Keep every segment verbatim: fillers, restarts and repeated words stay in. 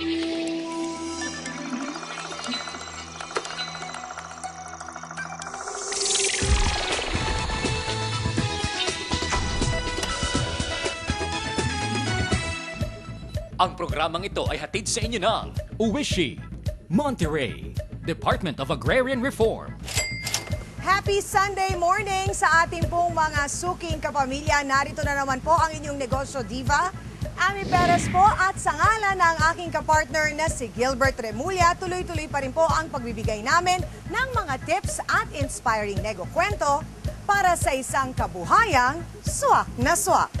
Ang programang ito ay hatid sa inyo ng Uwishi, Monterey, Department of Agrarian Reform. Happy Sunday morning sa ating pong mga suking kapamilya. Narito na naman po ang inyong negosyo diva, Ami Perez po, at sa ngalan ng aking kapartner na si Gilbert Remulla, tuloy-tuloy pa rin po ang pagbibigay namin ng mga tips at inspiring nego kwento para sa isang kabuhayang swak na swak.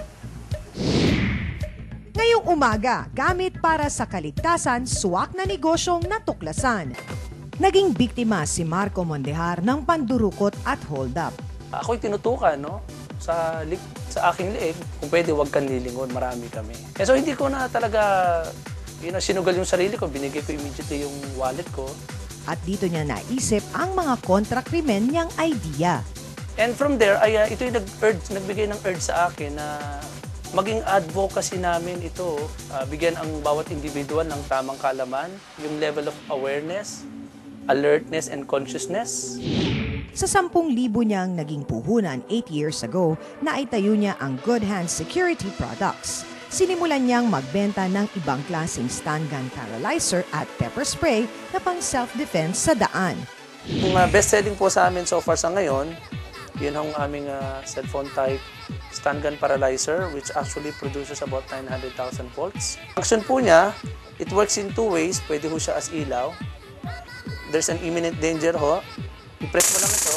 Ngayong umaga, gamit para sa kaligtasan, swak na negosyong natuklasan. Naging biktima si Marco Mondejar ng pandurukot at hold-up. Ako'y tinutukan, no? Sa, sa aking liig, kung pwede, huwag kang lilingon, marami kami. Eh, so hindi ko na talaga yun, sinugal yung sarili ko, binigay ko immediately yung wallet ko. At dito niya naisip ang mga kontra-krimen niyang idea. And from there, ay, uh, ito yung nag-urge, nagbigay ng urge sa akin na maging advocacy namin ito, uh, bigyan ang bawat individual ng tamang kaalaman, yung level of awareness, alertness, and consciousness. Sa sampung libo niyang naging puhunan eight years ago, naitayo niya ang Good Hands Security Products. Sinimulan niyang magbenta ng ibang klaseng stun gun paralyzer at pepper spray na pang self-defense sa daan. Yung uh, best-selling po sa amin so far sa ngayon, yun ang aming uh, cellphone type stun gun paralyzer, which actually produces about nine hundred thousand volts. Function po niya, it works in two ways. Pwede ho siya as ilaw. There's an imminent danger ho. I-press mo lang ito.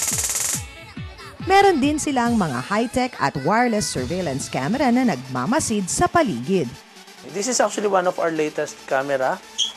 Meron din silang mga high-tech at wireless surveillance camera na nagmamasid sa paligid. This is actually one of our latest camera.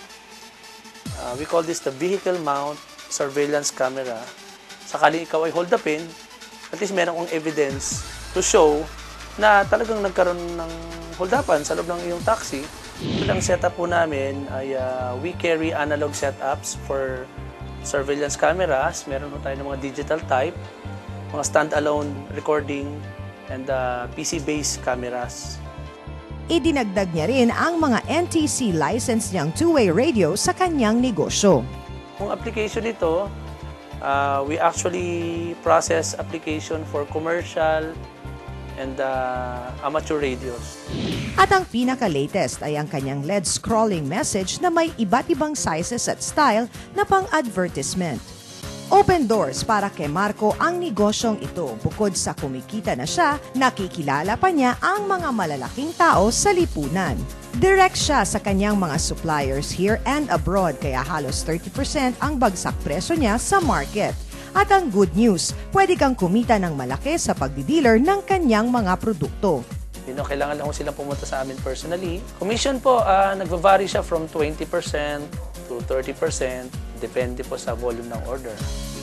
Uh, we call this the vehicle mount surveillance camera. Sakali ikaw ay hold upin, at least meron kong evidence to show na talagang nagkaroon ng hold-upan sa loob ng iyong taxi. Ang setup po namin ay uh, we carry analog setups for surveillance cameras. Meron po tayo ng mga digital type, mga stand-alone recording, and uh, P C-based cameras. Idinagdag niya rin ang mga N T C license niyang two-way radio sa kanyang negosyo. Ang application nito, uh, we actually process application for commercial and uh, amateur radios. At ang pinaka-latest ay ang kanyang L E D scrolling message na may iba't ibang sizes at style na pang-advertisement. Open doors para kay Marco ang negosyong ito. Bukod sa kumikita na siya, nakikilala pa niya ang mga malalaking tao sa lipunan. Direct siya sa kanyang mga suppliers here and abroad, kaya halos thirty percent ang bagsak presyo niya sa market. At ang good news, pwede kang kumita ng malaki sa pagdi-dealer ng kanyang mga produkto. You know, kailangan lang ko silang pumunta sa amin personally. Commission po, uh, nagva-vary siya from twenty percent to thirty percent. Depende po sa volume ng order.